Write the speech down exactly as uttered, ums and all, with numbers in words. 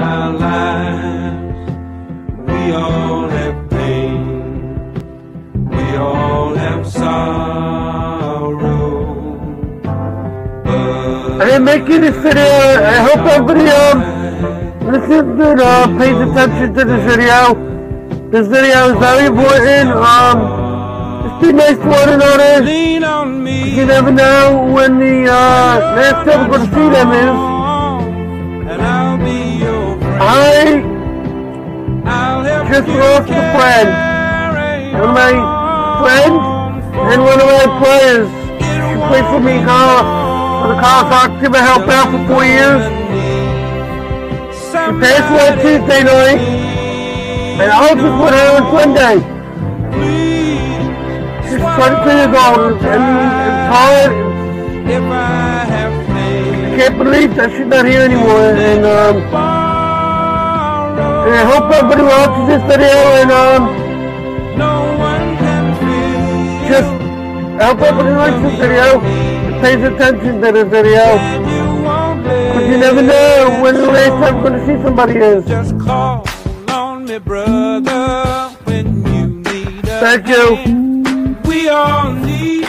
our lives. We all have pain, we all have sorrow. But I didn't make this video. I hope everybody um, listens and uh, pays attention to this video. This video is very important. Um, just be nice to one another. lean on me, You never know when the uh, last time we're going to see them is. and I'll be your friend. I I'll help just you lost a friend. carry One of my friends and one of my players. She played for me uh, for the college hockey team. I helped out for four years. She passed away Tuesday night, and I was just with her on Sunday. She's twenty-two years old, and it's hard. If I have pain, I can't believe that she's not here anymore, and um, and I hope everybody watches this video, and um, no one can feel just, I hope everybody likes this video, and pays attention to this video, that you won't because you never know when the last time you're going to see somebody is. just call on me, brother, when you need a Thank you. hand. We all need